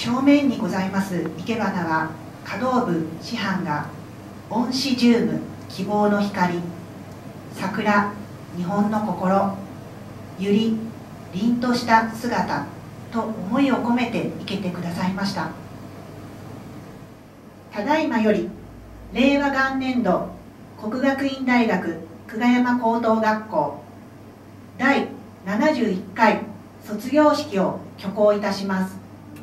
正面にございます生け花は華道部師範がオンシジウム希望の光、桜日本の心、ゆり凛とした姿と思いを込めて生けてくださいました。ただいまより令和元年度國學院大学久我山高等学校第71回卒業式を挙行いたします。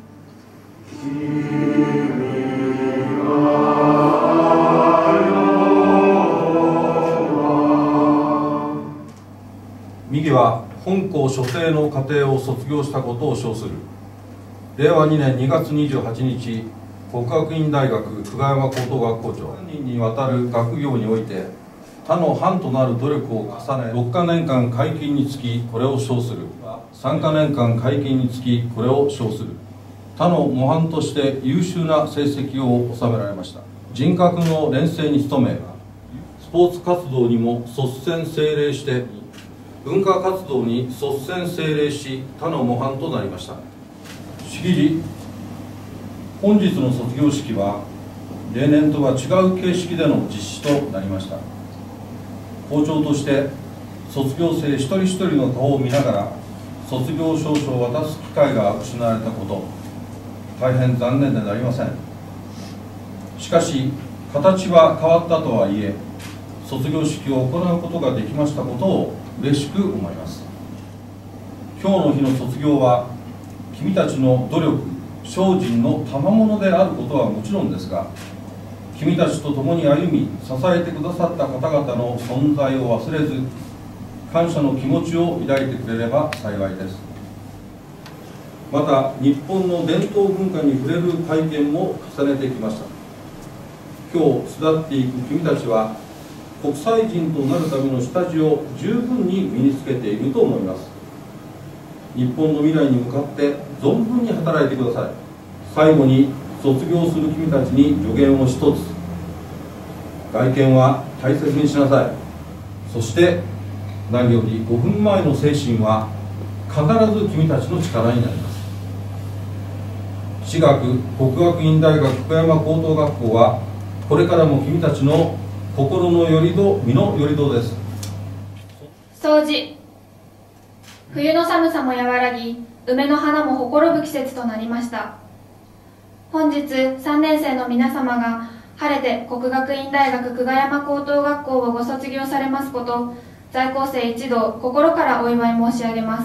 右は本校所定の課程を卒業したことを称する令和2年2月28日國學院大學久我山高等学校長3人にわたる学業において他の範となる努力を重ね6カ年間皆勤につきこれを称する3カ年間皆勤につきこれを称する他の模範として優秀な成績を収められました。人格の錬成に努めスポーツ活動にも率先精励して文化活動に率先精励し他の模範となりました。式次本日の卒業式は例年とは違う形式での実施となりました。校長として卒業生一人一人の顔を見ながら卒業証書を渡す機会が失われたこと大変残念でなりません。しかし形は変わったとはいえ卒業式を行うことができましたことを嬉しく思います。今日の日の卒業は君たちの努力精進の賜物であることはもちろんですが君たちと共に歩み支えてくださった方々の存在を忘れず感謝の気持ちを抱いてくれれば幸いです。また日本の伝統文化に触れる体験も重ねてきました。今日巣立っていく君たちは国際人となるための下地を十分に身につけていると思います。日本の未来に向かって存分に働いてください。最後に卒業する君たちに助言を一つ。外見は大切にしなさい。そして何より5分前の精神は必ず君たちの力になります。私学國學院大学久我山高等学校はこれからも君たちの心の拠り所、身の拠り所です。 掃除。冬の寒さも和らぎ、梅の花もほころぶ季節となりました。本日3年生の皆様が晴れて國學院大学久我山高等学校をご卒業されますこと、在校生一同心からお祝い申し上げます。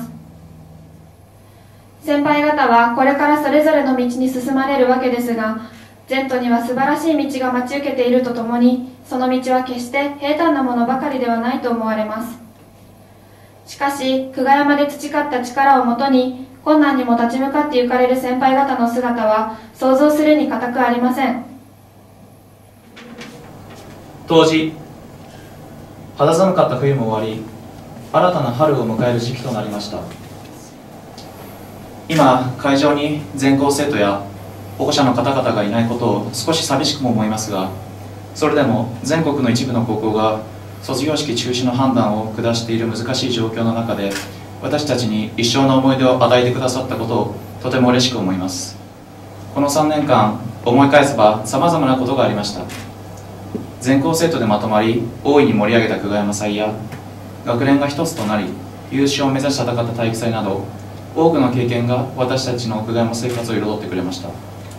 先輩方はこれからそれぞれの道に進まれるわけですが、前途には素晴らしい道が待ち受けているとともに、その道は決して平坦なものばかりではないと思われます。しかし久我山で培った力をもとに困難にも立ち向かってゆかれる先輩方の姿は想像するに難くありません。 当時肌寒かった冬も終わり、新たな春を迎える時期となりました。今会場に全校生徒や保護者の方々がいないことを少し寂しくも思いますが、それでも全国の一部の高校が卒業式中止の判断を下している難しい状況の中で、私たちに一生の思い出を与えてくださったことをとても嬉しく思います。この3年間思い返せばさまざまなことがありました。全校生徒でまとまり大いに盛り上げた久我山祭や、学連が一つとなり優勝を目指し戦った体育祭など、多くの経験が私たちの久我山生活を彩ってくれました。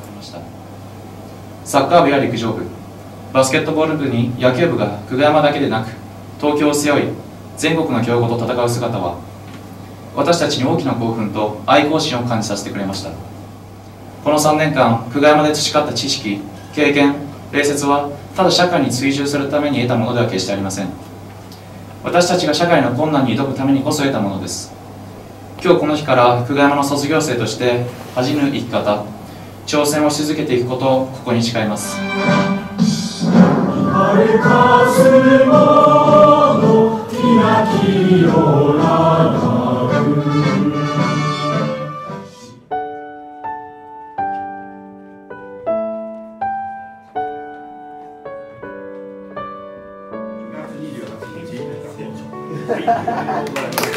サッカー部や陸上部、バスケットボール部に野球部が久我山だけでなく東京を背負い全国の強豪と戦う姿は、私たちに大きな興奮と愛好心を感じさせてくれました。この3年間久我山で培った知識、経験、礼節はただ社会に追従するために得たものでは決してありません。私たちが社会の困難に挑むためにこそ得たものです。今日この日から久我山の卒業生として恥じぬ生き方、挑戦をし続けていくことをここに誓います。 2月28日